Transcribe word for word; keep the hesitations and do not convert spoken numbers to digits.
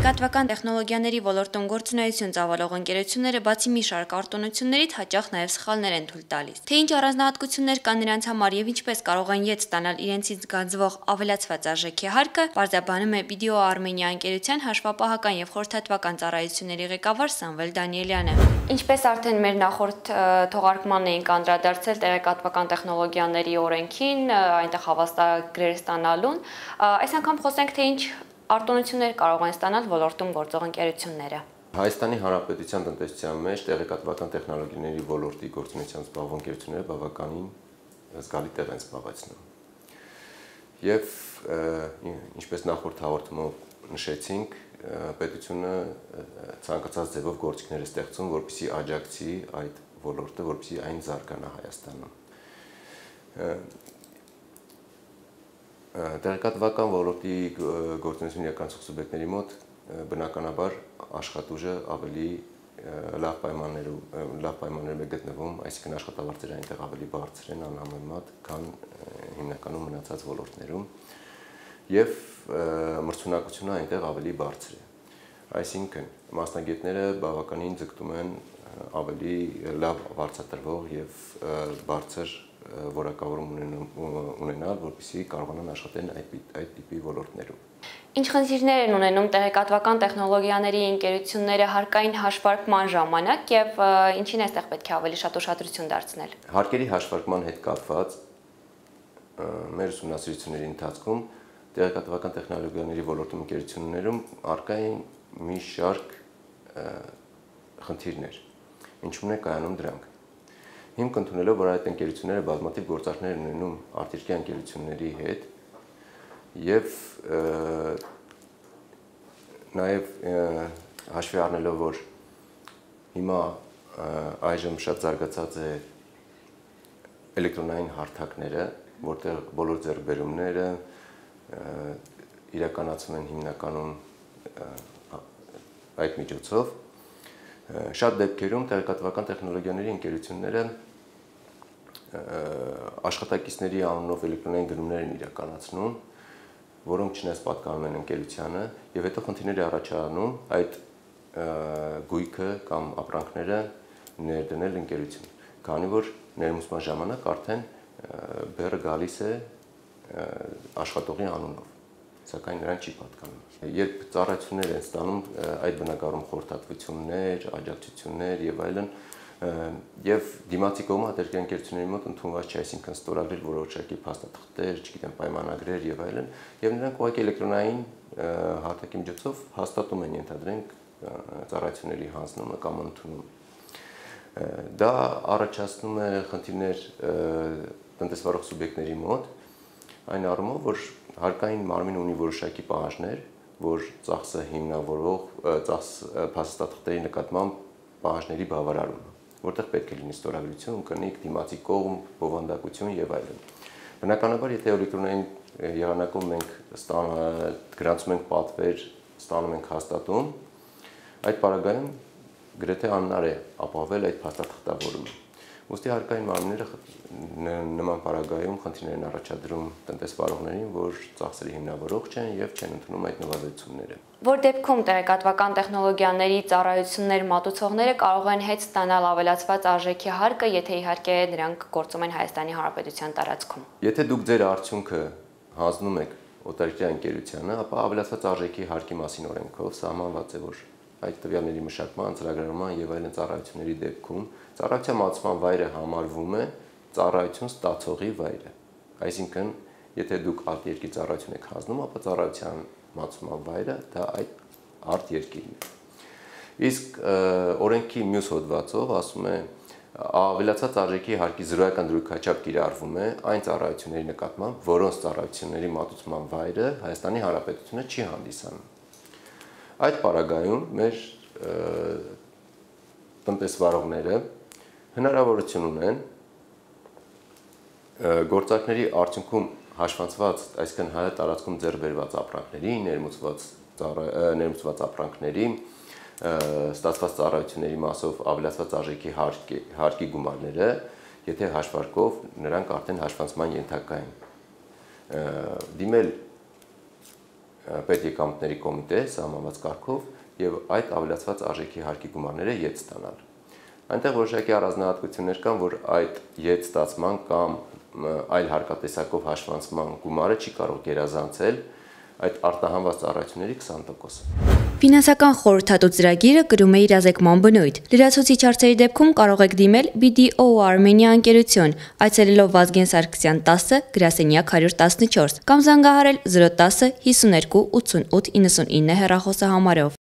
Տեղեկատվական տեխնոլոգիաների ոլորտում գործունեություն ծավալող ընկերությունները բացի մի շարք արտոնություններից հաճախ նաև սխալներ են թույլ տալիս։ Թե ինչ առանձնահատկություններ կան նրանց համար եւ ինչպես կարող են յետ ստանալ իրենցից գանձվող ավելացված արժեքի հարկը, պարզաբանում է Բիդեո Արմենիա ընկերության հաշվապահական եւ խորհրդատվական ծառայությունների ղեկավար Սամվել Դանիելյանը։ Ինչպես արդեն մեր նախորդ թողարկման էինք անդրադարձել տեղեկատվական տեխնոլոգիաների օրենքին, այնտեղ հավաստագրեր ստանալուն, այս անգամ խոսենք թե ինչ արտոնություններ կարող են ստանալ ոլորտում գործող ընկերությունները։ Հայաստանի Հանրապետության տնտեսության մեջ տեղեկատվական տեխնոլոգիաների ոլորտի գործունեությամբ զբաղվող ընկերությունները բավականին զգալի տեղ են զբաղեցնում։ Եվ ինչպես նախորդ հաղորդումով նշեցինք, պետությունը ցանկացած ձևով գործիքներ է ստեղծում, որպեսզի աջակցի այդ ոլորտը, որպեսզի այն զարգանա Հայաստանում։ Տեղեկատվական ոլորտի գործունեություն իրականացող սուբյեկտների մոտ բնականաբար աշխատուժը ավելի լավ պայմաններում լավ պայմաններում է գտնվում, այսինքն աշխատավարձերը այնտեղ ավելի բարձր են անհամեմատ, քան հիմնականում մնացած ոլորտներում, եւ մրցունակությունը այնտեղ ավելի բարձր է։ Այսինքն մասնագետները բավականին ձգտում են ավելի լավ վարձատրվող եւ բարձր որակավորում ունենալ, որպեսզի կարողանան աշխատել այդ այդ տիպի ոլորտներում։ Ինչ խնդիրներ են ունենում տեղեկատվական տեխնոլոգիաների ընկերությունները հարկային հաշվարկման ժամանակ եւ ինչին է այստեղ պետք է ավելի շատ ուշադրություն դարձնել։ Հարկերի հաշվարկման հետ կապված մեր ուսումնասիրությունների ընթացքում տեղեկատվական տեխնոլոգիաների ոլորտում ընկերություններում առկա են մի շարք խնդիրներ։ Ինչու՞մն է կայանում դրանք։ Հիմք ընդունելով, որ այդ ընկերությունները բազմաթիվ գործարքներ են ունենում արտերկրյա ընկերությունների հետ եւ նաեւ հաշվի առնելով, որ հիմա այժմ շատ զարգացած է էլեկտրոնային հարթակները, որտեղ բոլոր ձեռքբերումները իրականացվում են հիմնականում այդ միջոցով, շատ դեպքերում տեղեկատվական տեխնոլոգիաների ընկերությունները աշխատակիցների անունով էլեկտրոնային գնումներ են իրականացնում, որոնք չնայած պատկանում են ընկերությանը, եւ հետո խնդիրներ է առաջանում այդ գույքը կամ ապրանքները ներդնել ընկերություն, քանի որ ներմուծման ժամանակ արդեն բեռը գալիս է աշխատողի անունով, սակայն նրան չի պատկանում։ Երբ ծառայություններ են ստանում այդ բնակարարում խորհրդատվություններ, աջակցություններ եւ այլն, եւ դիմացի կողմը արտերկրյա ընկերությունների մոտ ընդունված չէ, այսինքն ստորագրել որոշակի փաստաթղթեր, չգիտեմ, պայմանագրեր եւ այլն, եւ նրանք ուղղակի էլեկտրոնային հարթակի միջոցով հաստատում են, ենթադրենք, ծառայությունների հանձնումը կամ ընդունումը։ Դա առաջացնում է խնդիրներ տնտեսվարող սուբյեկտների մոտ, այն առումով, որ հարկային մարմինը ունի որոշակի պահանջներ, որ ծախսը հիմնավորող ծախս փաստաթղթերի նկատմամբ պահանջների բավարարումը, որտեղ պետք է լինի ստորագրություն, կնիկ, դիմացի կողմ, բովանդակություն եւ այլն։ Բնականաբար, եթե էլեկտրոնային եղանակով մենք գրանցում ենք պատվեր, ստանում ենք հաստատում, այդ պարագայում գրեթե անհնար է ապահովել այդ փաստաթղթավորումը։ Ուստի հարկային մարմինները նման պարագայում խնդիրներ են առաջադրում տնտեսվարողներին, որ ծախսերի հիմնավորող չեն եւ չեն ընդունում այդ նվազեցումները։ Որ դեպքում տեղեկատվական տեխնոլոգիաների ծառայություններ մատուցողները կարող են հետ ստանալ ավելացված արժեքի հարկը, եթե իհարկե դրանք գործում են Հայաստանի Հանրապետության տարածքում։ Եթե դուք ձեր արդյունքը հանձնում եք օտարերկրյա ընկերությանը, ապա ավելացված արժեքի հարկի մասին օրենքով սահմանված է, որ այդ տվյալների մշակման, ծրագրման եւ այլն ծառայությունների դեպքում ծառայության մատուցման վայրը համարվում է ծառայություն ստացողի վայրը։ Այսինքն, եթե դուք արտերկրի ծառայություն եք հանձնում, ապա ծառայության մատուցման վայրը դա այդ արտերկիրն է։ Իսկ օրենքի մյուս հոդվածով ասում է, ավելացած արժեքի հարկի զրոյական դրույքաչափ կիրառվում է այն ծառայությունների նկատմամբ, որոնց ծառայությունների մատուցման վայրը Հայաստանի Հանրապետությունը չի հանդիսանում։ Այդ պարագայում մեր տնտեսվարողները հնարավորություն ունեն գործարքների արդյունքում հաշվանցված, այսինքն հայ տարածքում ձեռք բերված ապրանքների, ներմուծված ներմուծված ապրանքների, ստացված ծառայությունների մասով ավելացված արժեքի հարկի, հարկի գումարները, եթե հաշվարկով նրանք արդեն հաշվանցման ենթակա են։ Դիմել պետեկամուտների կոմիտե սահմանված կարգով եւ այդ ավելացված արժեքի հարկի գումարները ետ ստանալ։ Այնտեղ որոշակի առանձնահատկություններ կան, որ այդ ետ ստացման կամ այլ հարկատեսակով հաշվանցման գումարը չի կարող գերազանցել այդ արտահանված ծառայությունների քսան տոկոսը։ Ֆինանսական խորհրդատու ծրագիրը կրում է իրազեկման բնույթ։ Լրացուցիչ հարցերի դեպքում կարող եք դիմել B D O Armenia ընկերություն, այցելելով Վազգեն Սարգսյան տասը գրասենյակ հարյուր տասնչորս կամ զանգահարել զրո տասը հիսունյոթ ութսունութ իննսունինը հեռախոսահամարով։